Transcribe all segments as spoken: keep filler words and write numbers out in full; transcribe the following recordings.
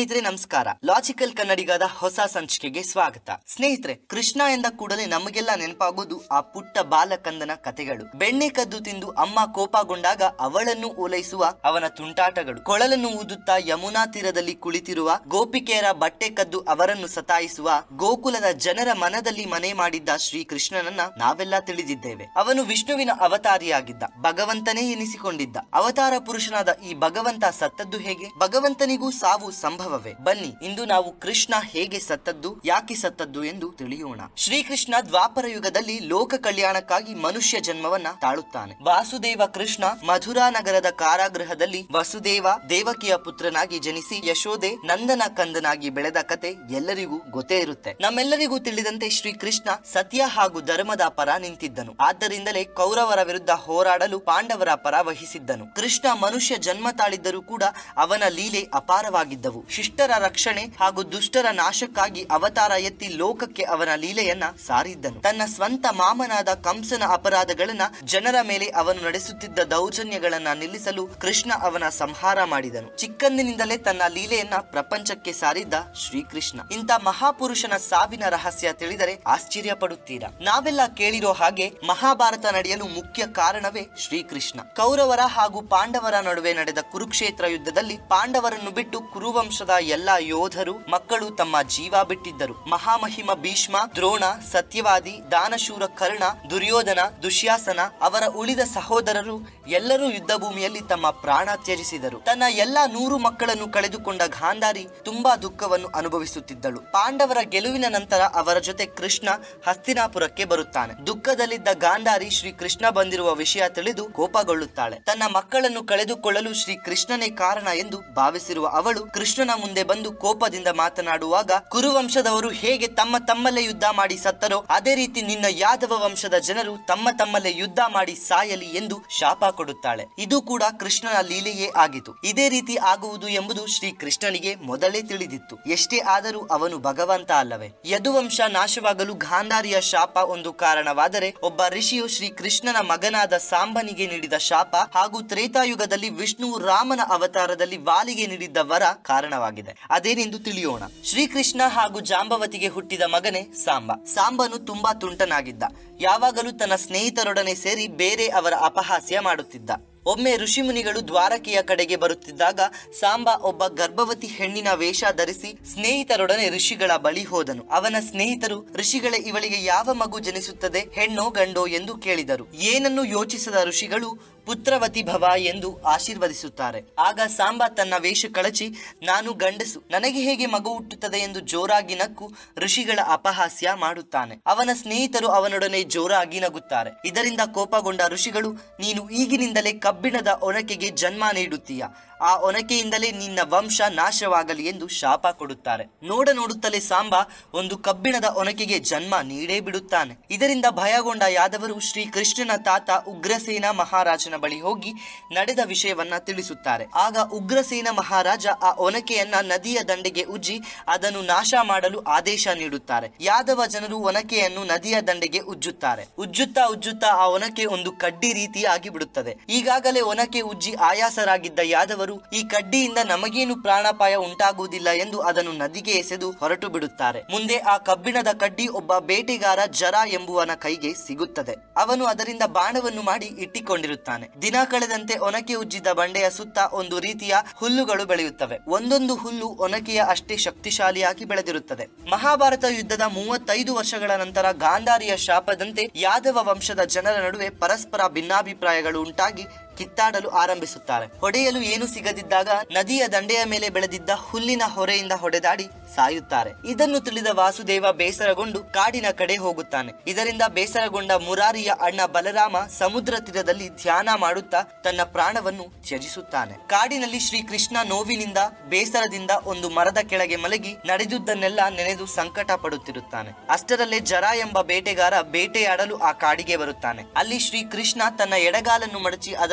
ಸ್ನೇಹಿತರೆ ನಮಸ್ಕಾರ. ಲಾಜಿಕಲ್ ಕನ್ನಡಿಗದ ಹೊಸ ಸಂಚಿಕೆಗೆ ಸ್ವಾಗತ. ಸ್ನೇಹಿತರೆ, ಕೃಷ್ಣ ಎಂದ ಕೂಡಲೇ ನಮಗೆಲ್ಲ ನೆನಪಾಗೋದು ಆ ಪುಟ್ಟ ಬಾಲಕಂದನ ಕಥೆಗಳು. ಬೆಣ್ಣೆ ಕದ್ದು ತಿಂದು ಅಮ್ಮ ಕೋಪಗೊಂಡಾಗ ಅವಳನ್ನು ಓಲೈಸುವ ಅವನ ತುಂಟಾಟಗಳು, ಕೊಳಲನ್ನು ಊದುತ್ತಾ ಯಮುನಾ ತೀರದಲ್ಲಿ ಕುಳಿತಿರುವ ಗೋಪಿಕೆಯರ ಬಟ್ಟೆ ಕದ್ದು ಅವರನ್ನು ಸತಾಯಿಸುವ ಗೋಕುಲದ ಜನರ ಮನದಲ್ಲಿ ಮನೆ ಮಾಡಿದ್ದ ಶ್ರೀಕೃಷ್ಣನನ್ನ ನಾವೆಲ್ಲ ತಿಳಿದಿದ್ದೇವೆ. ಅವನು ವಿಷ್ಣುವಿನ ಅವತಾರಿಯಾಗಿದ್ದ, ಭಗವಂತನೇ ಎನಿಸಿಕೊಂಡಿದ್ದ. ಅವತಾರ ಪುರುಷನಾದ ಈ ಭಗವಂತ ಸತ್ತದ್ದು ಹೇಗೆ? ಭಗವಂತನಿಗೂ ಸಾವು ಸಂಭವವೇ? ಬನ್ನಿ ಇಂದು ನಾವು ಕೃಷ್ಣ ಹೇಗೆ ಸತ್ತದ್ದು, ಯಾಕೆ ಸತ್ತದ್ದು ಎಂದು ತಿಳಿಯೋಣ. ಶ್ರೀಕೃಷ್ಣ ದ್ವಾಪರ ಯುಗದಲ್ಲಿ ಲೋಕ ಕಲ್ಯಾಣಕ್ಕಾಗಿ ಮನುಷ್ಯ ಜನ್ಮವನ್ನ ತಾಳುತ್ತಾನೆ. ವಾಸುದೇವ ಕೃಷ್ಣ ಮಧುರಾ ನಗರದ ಕಾರಾಗೃಹದಲ್ಲಿ ವಸುದೇವ ದೇವಕಿಯ ಪುತ್ರನಾಗಿ ಜನಿಸಿ ಯಶೋದೆ ನಂದನ ಕಂದನಾಗಿ ಬೆಳೆದ ಕತೆ ಎಲ್ಲರಿಗೂ ಗೊತ್ತೇ ಇರುತ್ತೆ. ನಮ್ಮೆಲ್ಲರಿಗೂ ತಿಳಿದಂತೆ ಶ್ರೀಕೃಷ್ಣ ಸತ್ಯ ಹಾಗೂ ಧರ್ಮದ ಪರ ನಿಂತಿದ್ದನು. ಆದ್ದರಿಂದಲೇ ಕೌರವರ ವಿರುದ್ಧ ಹೋರಾಡಲು ಪಾಂಡವರ ಪರ ವಹಿಸಿದ್ದನು. ಕೃಷ್ಣ ಮನುಷ್ಯ ಜನ್ಮ ತಾಳಿದ್ದರೂ ಕೂಡ ಅವನ ಲೀಲೆ ಅಪಾರವಾಗಿದ್ದವು. ಶಿಷ್ಟರ ರಕ್ಷಣೆ ಹಾಗೂ ದುಷ್ಟರ ನಾಶಕ್ಕಾಗಿ ಅವತಾರ ಎತ್ತಿ ಲೋಕಕ್ಕೆ ಅವನ ಲೀಲೆಯನ್ನ ಸಾರಿದ್ದನು. ತನ್ನ ಸ್ವಂತ ಮಾಮನಾದ ಕಂಸನ ಅಪರಾಧಗಳನ್ನ, ಜನರ ಮೇಲೆ ಅವನು ನಡೆಸುತ್ತಿದ್ದ ದೌರ್ಜನ್ಯಗಳನ್ನ ನಿಲ್ಲಿಸಲು ಕೃಷ್ಣ ಅವನ ಸಂಹಾರ ಮಾಡಿದನು. ಚಿಕ್ಕಂದಿನಿಂದಲೇ ತನ್ನ ಲೀಲೆಯನ್ನ ಪ್ರಪಂಚಕ್ಕೆ ಸಾರಿದ್ದ ಶ್ರೀಕೃಷ್ಣ. ಇಂಥ ಮಹಾಪುರುಷನ ಸಾವಿನ ರಹಸ್ಯ ತಿಳಿದರೆ ಆಶ್ಚರ್ಯ ಪಡುತ್ತೀರಾ. ನಾವೆಲ್ಲ ಕೇಳಿರೋ ಹಾಗೆ ಮಹಾಭಾರತ ನಡೆಯಲು ಮುಖ್ಯ ಕಾರಣವೇ ಶ್ರೀಕೃಷ್ಣ. ಕೌರವರ ಹಾಗೂ ಪಾಂಡವರ ನಡುವೆ ನಡೆದ ಕುರುಕ್ಷೇತ್ರ ಯುದ್ಧದಲ್ಲಿ ಪಾಂಡವರನ್ನು ಬಿಟ್ಟು ಕುರುವಂಶದ ಎಲ್ಲಾ ಯೋಧರು ಮಕ್ಕಳು ತಮ್ಮ ಜೀವ ಬಿಟ್ಟಿದ್ದರು. ಮಹಾಮಹಿಮ ಭೀಷ್ಮ, ದ್ರೋಣ, ಸತ್ಯವಾದಿ, ದಾನಶೂರ ಕರ್ಣ, ದುರ್ಯೋಧನ, ದುಶ್ಯಾಸನ ಅವರ ಉಳಿದ ಸಹೋದರರು ಎಲ್ಲರೂ ಯುದ್ಧ ಭೂಮಿಯಲ್ಲಿ ತಮ್ಮ ಪ್ರಾಣ ತ್ಯಜಿಸಿದರು. ತನ್ನ ಎಲ್ಲಾ ನೂರು ಮಕ್ಕಳನ್ನು ಕಳೆದುಕೊಂಡ ಗಾಂಧಾರಿ ತುಂಬಾ ದುಃಖವನ್ನು ಅನುಭವಿಸುತ್ತಿದ್ದಳು. ಪಾಂಡವರ ಗೆಲುವಿನ ನಂತರ ಅವರ ಜೊತೆ ಕೃಷ್ಣ ಹಸ್ತಿನಾಪುರಕ್ಕೆ ಬರುತ್ತಾನೆ. ದುಃಖದಲ್ಲಿದ್ದ ಗಾಂಧಾರಿ ಶ್ರೀ ಕೃಷ್ಣ ಬಂದಿರುವ ವಿಷಯ ತಿಳಿದು ಕೋಪಗೊಳ್ಳುತ್ತಾಳೆ. ತನ್ನ ಮಕ್ಕಳನ್ನು ಕಳೆದುಕೊಳ್ಳಲು ಶ್ರೀ ಕೃಷ್ಣನೇ ಕಾರಣ ಎಂದು ಭಾವಿಸಿರುವ ಅವಳು ಕೃಷ್ಣನ ಮುಂದೆ ಬಂದು ಕೋಪದಿಂದ ಮಾತನಾಡುವಾಗ, ಕುರುವಂಶದವರು ಹೇಗೆ ತಮ್ಮ ತಮ್ಮಲ್ಲೇ ಯುದ್ಧ ಮಾಡಿ ಸತ್ತರೋ ಅದೇ ರೀತಿ ನಿನ್ನ ಯಾದವ ವಂಶದ ಜನರು ತಮ್ಮ ತಮ್ಮಲ್ಲೇ ಯುದ್ಧ ಮಾಡಿ ಸಾಯಲಿ ಎಂದು ಶಾಪ ಕೊಡುತ್ತಾಳೆ. ಇದು ಕೂಡ ಕೃಷ್ಣನ ಲೀಲೆಯೇ ಆಗಿತು. ಇದೇ ರೀತಿ ಆಗುವುದು ಎಂಬುದು ಶ್ರೀ ಕೃಷ್ಣನಿಗೆ ಮೊದಲೇ ತಿಳಿದಿತ್ತು. ಎಷ್ಟೇ ಆದರೂ ಅವನು ಭಗವಂತ ಅಲ್ಲವೇ? ಯದುವಂಶ ನಾಶವಾಗಲು ಗಾಂಧಾರಿಯ ಶಾಪ ಒಂದು ಕಾರಣವಾದರೆ, ಒಬ್ಬ ಋಷಿಯು ಶ್ರೀ ಕೃಷ್ಣನ ಮಗನಾದ ಸಾಂಬನಿಗೆ ನೀಡಿದ ಶಾಪ ಹಾಗೂ ತ್ರೇತಾಯುಗದಲ್ಲಿ ವಿಷ್ಣು ರಾಮನ ಅವತಾರದಲ್ಲಿ ವಾಲಿಗೆ ನೀಡಿದ್ದ ವರ ಕಾರಣವಾಗಿದೆ. ಅದೇನೆಂದು ತಿಳಿಯೋಣ. ಶ್ರೀಕೃಷ್ಣ ಹಾಗೂ ಜಾಂಬವತಿಗೆ ಹುಟ್ಟಿದ ಮಗನೇ ಸಾಂಬ. ಸಾಂಬನು ತುಂಬಾ ತುಂಟನಾಗಿದ್ದ. ಯಾವಾಗಲೂ ತನ್ನ ಸ್ನೇಹಿತರೊಡನೆ ಸೇರಿ ಬೇರೆ ಅವರ ಅಪಹಾಸ್ಯ ಮಾಡುತ್ತಿದ್ದ. ಒಮ್ಮೆ ಋಷಿಮುನಿಗಳು ದ್ವಾರಕೆಯ ಕಡೆಗೆ ಬರುತ್ತಿದ್ದಾಗ ಸಾಂಬ ಒಬ್ಬ ಗರ್ಭವತಿ ಹೆಣ್ಣಿನ ವೇಷ ಧರಿಸಿ ಸ್ನೇಹಿತರೊಡನೆ ಋಷಿಗಳ ಬಳಿ ಹೋದನು. ಅವನ ಸ್ನೇಹಿತರು, ಋಷಿಗಳೇ, ಇವಳಿಗೆ ಯಾವ ಮಗು ಜನಿಸುತ್ತದೆ, ಹೆಣ್ಣೋ ಗಂಡೋ ಎಂದು ಕೇಳಿದರು. ಏನನ್ನು ಯೋಚಿಸದ ಋಷಿಗಳು ಪುತ್ರವತಿ ಭವ ಎಂದು ಆಶೀರ್ವದಿಸುತ್ತಾರೆ. ಆಗ ಸಾಂಬ ತನ್ನ ವೇಷ ಕಳಚಿ, ನಾನು ಗಂಡಸು, ನನಗೆ ಹೇಗೆ ಮಗು ಹುಟ್ಟುತ್ತದೆ ಎಂದು ಜೋರಾಗಿ ನಕ್ಕು ಋಷಿಗಳ ಅಪಹಾಸ್ಯ ಮಾಡುತ್ತಾನೆ. ಅವನ ಸ್ನೇಹಿತರು ಅವನೊಡನೆ ಜೋರಾಗಿ ನಗುತ್ತಾರೆ. ಇದರಿಂದ ಕೋಪಗೊಂಡ ಋಷಿಗಳು, ನೀನು ಈಗಿನಿಂದಲೇ ಕಬ್ಬಿಣದ ಒನಕೆಗೆ ಜನ್ಮ ನೀಡುತ್ತೀಯ, ಆ ಒನಕೆಯಿಂದಲೇ ನಿನ್ನ ವಂಶ ನಾಶವಾಗಲಿ ಎಂದು ಶಾಪ ಕೊಡುತ್ತಾರೆ. ನೋಡ ನೋಡುತ್ತಲೇ ಸಾಂಬ ಒಂದು ಕಬ್ಬಿಣದ ಒನಕೆಗೆ ಜನ್ಮ ನೀಡೇ ಬಿಡುತ್ತಾನೆ. ಇದರಿಂದ ಭಯಗೊಂಡ ಯಾದವರು ಶ್ರೀ ಕೃಷ್ಣನ ತಾತ ಉಗ್ರಸೇನ ಮಹಾರಾಜನ ಬಳಿ ಹೋಗಿ ನಡೆದ ವಿಷಯವನ್ನ ತಿಳಿಸುತ್ತಾರೆ. ಆಗ ಉಗ್ರಸೇನ ಮಹಾರಾಜ ಆ ಒನಕೆಯನ್ನ ನದಿಯ ದಂಡೆಗೆ ಉಜ್ಜಿ ಅದನ್ನು ನಾಶ ಮಾಡಲು ಆದೇಶ ನೀಡುತ್ತಾರೆ. ಯಾದವ ಜನರು ಒನಕೆಯನ್ನು ನದಿಯ ದಂಡೆಗೆ ಉಜ್ಜುತ್ತಾರೆ. ಉಜ್ಜುತ್ತಾ ಉಜ್ಜುತ್ತಾ ಆ ಒನಕೆ ಒಂದು ಕಡ್ಡಿ ರೀತಿಯಾಗಿ ಬಿಡುತ್ತದೆ. ಈಗಾಗಲೇ ಒನಕೆ ಉಜ್ಜಿ ಆಯಾಸರಾಗಿದ್ದ ಯಾದವರು ಈ ಕಡ್ಡಿಯಿಂದ ನಮಗೇನು ಪ್ರಾಣಾಪಾಯ ಉಂಟಾಗುವುದಿಲ್ಲ ಎಂದು ಅದನ್ನು ನದಿಗೆ ಎಸೆದು ಹೊರಟು ಬಿಡುತ್ತಾರೆ. ಮುಂದೆ ಆ ಕಬ್ಬಿಣದ ಕಡ್ಡಿ ಒಬ್ಬ ಬೇಟೆಗಾರ ಜರ ಎಂಬುವನ ಕೈಗೆ ಸಿಗುತ್ತದೆ. ಅವನು ಅದರಿಂದ ಬಾಣವನ್ನು ಮಾಡಿ ಇಟ್ಟಿಕೊಂಡಿರುತ್ತಾನೆ. ದಿನ ಕಳೆದಂತೆ ಒನಕೆ ಉಜ್ಜಿದ ಬಂಡೆಯ ಸುತ್ತ ಒಂದು ರೀತಿಯ ಹುಲ್ಲುಗಳು ಬೆಳೆಯುತ್ತವೆ. ಒಂದೊಂದು ಹುಲ್ಲು ಒನಕೆಯ ಅಷ್ಟೇ ಶಕ್ತಿಶಾಲಿಯಾಗಿ ಬೆಳೆದಿರುತ್ತದೆ. ಮಹಾಭಾರತ ಯುದ್ಧದ ಮೂವತ್ತೈದು ವರ್ಷಗಳ ನಂತರ ಗಾಂಧಾರಿಯ ಶಾಪದಂತೆ ಯಾದವ ವಂಶದ ಜನರ ನಡುವೆ ಪರಸ್ಪರ ಭಿನ್ನಾಭಿಪ್ರಾಯಗಳು ಉಂಟಾಗಿ ಕಿತ್ತಾಡಲು ಆರಂಭಿಸುತ್ತಾರೆ. ಹೊಡೆಯಲು ಏನು ಸಿಗದಿದ್ದಾಗ ನದಿಯ ದಂಡೆಯ ಮೇಲೆ ಬೆಳೆದಿದ್ದ ಹುಲ್ಲಿನ ಹೊರೆಯಿಂದ ಹೊಡೆದಾಡಿ ಸಾಯುತ್ತಾರೆ. ಇದನ್ನು ತಿಳಿದ ವಾಸುದೇವ ಬೇಸರಗೊಂಡು ಕಾಡಿನ ಕಡೆ ಹೋಗುತ್ತಾನೆ. ಇದರಿಂದ ಬೇಸರಗೊಂಡ ಮುರಾರಿಯ ಅಣ್ಣ ಬಲರಾಮ ಸಮುದ್ರ ತೀರದಲ್ಲಿ ಧ್ಯಾನ ಮಾಡುತ್ತಾ ತನ್ನ ಪ್ರಾಣವನ್ನು ತ್ಯಜಿಸುತ್ತಾನೆ. ಕಾಡಿನಲ್ಲಿ ಶ್ರೀಕೃಷ್ಣ ನೋವಿನಿಂದ ಬೇಸರದಿಂದ ಒಂದು ಮರದ ಕೆಳಗೆ ಮಲಗಿ ನಡೆದುದನ್ನೆಲ್ಲ ನೆನೆದು ಸಂಕಟ ಪಡುತ್ತಿರುತ್ತಾನೆ. ಅಷ್ಟರಲ್ಲೇ ಜರ ಎಂಬ ಬೇಟೆಗಾರ ಬೇಟೆಯಾಡಲು ಆ ಕಾಡಿಗೆ ಬರುತ್ತಾನೆ. ಅಲ್ಲಿ ಶ್ರೀಕೃಷ್ಣ ತನ್ನ ಎಡಗಾಲನ್ನು ಮಡಚಿ ಅದರ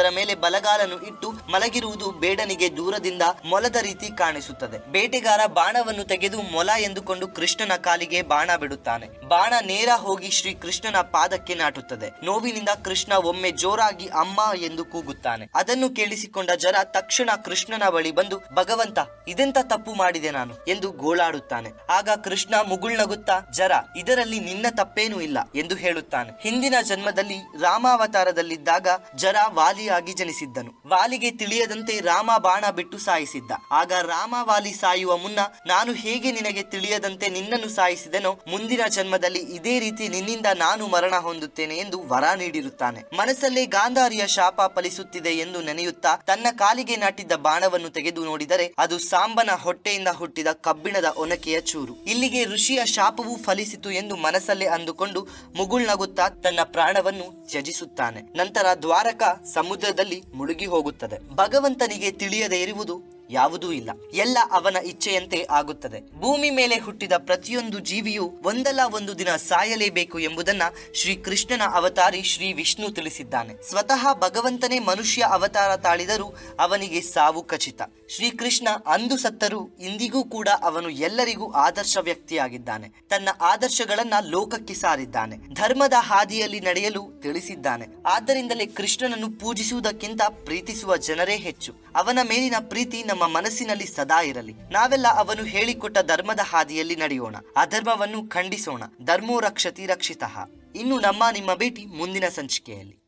ಮೇಲೆ ಬಲಗಾಲನ್ನು ಇಟ್ಟು ಮಲಗಿರುವುದು ಬೇಡನಿಗೆ ದೂರದಿಂದ ಮೊಲದ ರೀತಿ ಕಾಣಿಸುತ್ತದೆ. ಬೇಟೆಗಾರ ಬಾಣವನ್ನು ತೆಗೆದು ಮೊಲ ಎಂದುಕೊಂಡು ಕೃಷ್ಣನ ಕಾಲಿಗೆ ಬಾಣ ಬಿಡುತ್ತಾನೆ. ಬಾಣ ನೇರ ಹೋಗಿ ಶ್ರೀ ಕೃಷ್ಣನ ಪಾದಕ್ಕೆ ನಾಟುತ್ತದೆ. ನೋವಿನಿಂದ ಕೃಷ್ಣ ಒಮ್ಮೆ ಜೋರಾಗಿ ಅಮ್ಮ ಎಂದು ಕೂಗುತ್ತಾನೆ. ಅದನ್ನು ಕೇಳಿಸಿಕೊಂಡ ಜರ ತಕ್ಷಣ ಕೃಷ್ಣನ ಬಳಿ ಬಂದು, ಭಗವಂತ, ಇದೆಂತ ತಪ್ಪು ಮಾಡಿದೆ ನಾನು ಎಂದು ಗೋಳಾಡುತ್ತಾನೆ. ಆಗ ಕೃಷ್ಣ ಮುಗುಳ್ನಗುತ್ತಾ, ಜರ, ಇದರಲ್ಲಿ ನಿನ್ನ ತಪ್ಪೇನೂ ಇಲ್ಲ ಎಂದು ಹೇಳುತ್ತಾನೆ. ಹಿಂದಿನ ಜನ್ಮದಲ್ಲಿ ರಾಮಾವತಾರದಲ್ಲಿದ್ದಾಗ ಜರ ವಾಲಿಯಾಗಿ ಜನಿಸಿದ್ದನು. ವಾಲಿಗೆ ತಿಳಿಯದಂತೆ ರಾಮ ಬಾಣ ಬಿಟ್ಟು ಸಾಯಿಸಿದ್ದ. ಆಗ ರಾಮ ವಾಲಿ ಸಾಯುವ ಮುನ್ನ, ನಾನು ಹೇಗೆ ನಿನಗೆ ತಿಳಿಯದಂತೆ ನಿನ್ನನ್ನು ಸಾಯಿಸಿದೆನೋ, ಮುಂದಿನ ಜನ್ಮದಲ್ಲಿ ಇದೇ ರೀತಿ ನಿನ್ನಿಂದ ನಾನು ಮರಣ ಹೊಂದುತ್ತೇನೆ ಎಂದು ವರ ನೀಡಿರುತ್ತಾನೆ. ಮನಸ್ಸಲ್ಲೇ ಗಾಂಧಾರಿಯ ಶಾಪ ಫಲಿಸುತ್ತಿದೆ ಎಂದು ನೆನೆಯುತ್ತಾ ತನ್ನ ಕಾಲಿಗೆ ನಾಟಿದ್ದ ಬಾಣವನ್ನು ತೆಗೆದು ನೋಡಿದರೆ ಅದು ಸಾಂಬನ ಹೊಟ್ಟೆಯಿಂದ ಹುಟ್ಟಿದ ಕಬ್ಬಿಣದ ಒನಕೆಯ ಚೂರು. ಇಲ್ಲಿಗೆ ಋಷಿಯ ಶಾಪವೂ ಫಲಿಸಿತು ಎಂದು ಮನಸ್ಸಲ್ಲೇ ಅಂದುಕೊಂಡು ಮುಗುಳ್ನಗುತ್ತಾ ತನ್ನ ಪ್ರಾಣವನ್ನು ತ್ಯಜಿಸುತ್ತಾನೆ. ನಂತರ ದ್ವಾರಕ ಸಮುದ್ರದಲ್ಲಿ ಮುಳುಗಿ ಹೋಗುತ್ತದೆ. ಭಗವಂತನಿಗೆ ತಿಳಿಯದೇ ಇರುವುದು ಯಾವುದೂ ಇಲ್ಲ. ಎಲ್ಲ ಅವನ ಇಚ್ಛೆಯಂತೆ ಆಗುತ್ತದೆ. ಭೂಮಿ ಮೇಲೆ ಹುಟ್ಟಿದ ಪ್ರತಿಯೊಂದು ಜೀವಿಯು ಒಂದಲ್ಲ ಒಂದು ದಿನ ಸಾಯಲೇಬೇಕು ಎಂಬುದನ್ನ ಶ್ರೀ ಕೃಷ್ಣನ ಅವತಾರಿ ಶ್ರೀ ವಿಷ್ಣು ತಿಳಿಸಿದ್ದಾನೆ. ಸ್ವತಃ ಭಗವಂತನೇ ಮನುಷ್ಯ ಅವತಾರ ತಾಳಿದರೂ ಅವನಿಗೆ ಸಾವು ಖಚಿತ. ಶ್ರೀಕೃಷ್ಣ ಅಂದು ಸತ್ತರೂ ಇಂದಿಗೂ ಕೂಡ ಅವನು ಎಲ್ಲರಿಗೂ ಆದರ್ಶ ವ್ಯಕ್ತಿಯಾಗಿದ್ದಾನೆ. ತನ್ನ ಆದರ್ಶಗಳನ್ನ ಲೋಕಕ್ಕೆ ಸಾರಿದ್ದಾನೆ. ಧರ್ಮದ ಹಾದಿಯಲ್ಲಿ ನಡೆಯಲು ತಿಳಿಸಿದ್ದಾನೆ. ಆದ್ದರಿಂದಲೇ ಕೃಷ್ಣನನ್ನು ಪೂಜಿಸುವುದಕ್ಕಿಂತ ಪ್ರೀತಿಸುವ ಜನರೇ ಹೆಚ್ಚು. ಅವನ ಮೇಲಿನ ಪ್ರೀತಿ ನಮ್ಮ ಮನಸ್ಸಿನಲ್ಲಿ ಸದಾ ಇರಲಿ. ನಾವೆಲ್ಲ ಅವನು ಹೇಳಿಕೊಟ್ಟ ಧರ್ಮದ ಹಾದಿಯಲ್ಲಿ ನಡೆಯೋಣ. ಅಧರ್ಮವನ್ನು ಖಂಡಿಸೋಣ. ಧರ್ಮೋ ರಕ್ಷತಿ ರಕ್ಷಿತಃ. ಇನ್ನು ನಮ್ಮ ನಿಮ್ಮ ಭೇಟಿ ಮುಂದಿನ ಸಂಚಿಕೆಯಲ್ಲಿ.